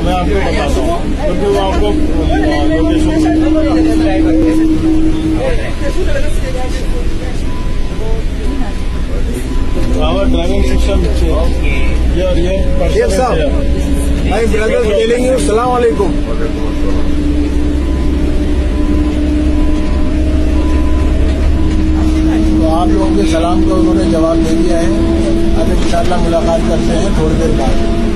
मैं आपको बताता हूँ, क्योंकि वो आपको location our driving system Yes, sir. My brother is telling you, Salaam Alaikum. तो आप लोगों के सलाम को उन्होंने जवाब दे दिया है। अब इंशाअल्लाह मुलाकात करते हैं थोड़ी देर बाद।